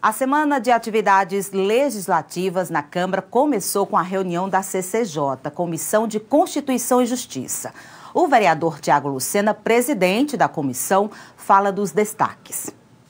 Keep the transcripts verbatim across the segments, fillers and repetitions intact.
A semana de atividades legislativas na Câmara começou com a reunião da C C J, Comissão de Constituição e Justiça. O vereador Tiago Lucena, presidente da comissão, fala dos destaques.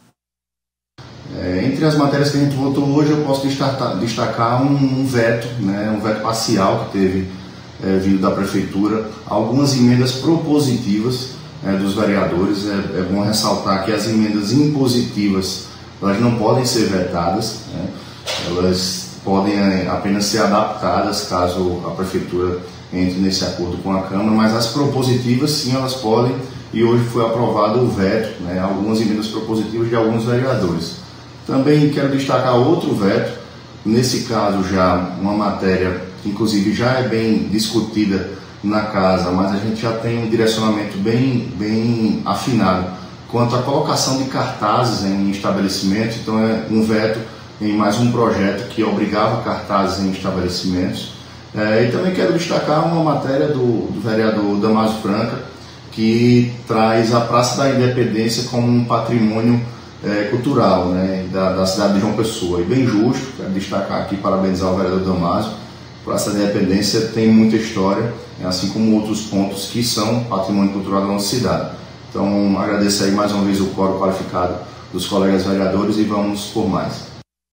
É, entre as matérias que a gente votou hoje, eu posso destacar, destacar um, um veto, né, um veto parcial que teve é, vindo da Prefeitura, algumas emendas propositivas é, dos vereadores. É, é bom ressaltar que as emendas impositivas elas não podem ser vetadas, né? Elas podem apenas ser adaptadas caso a Prefeitura entre nesse acordo com a Câmara, mas as propositivas sim, elas podem, e hoje foi aprovado o veto, né? Algumas emendas propositivas de alguns vereadores. Também quero destacar outro veto, nesse caso já uma matéria que inclusive já é bem discutida na casa, mas a gente já tem um direcionamento bem, bem afinado quanto à colocação de cartazes em estabelecimentos. Então é um veto em mais um projeto que obrigava cartazes em estabelecimentos. É, e também quero destacar uma matéria do, do vereador Damásio Franca, que traz a Praça da Independência como um patrimônio é, cultural, né, da, da cidade de João Pessoa. E bem justo, quero destacar aqui, parabenizar o vereador Damásio. A Praça da Independência tem muita história, assim como outros pontos que são patrimônio cultural da nossa cidade. Então, agradeço aí mais uma vez o quórum qualificado dos colegas vereadores e vamos por mais.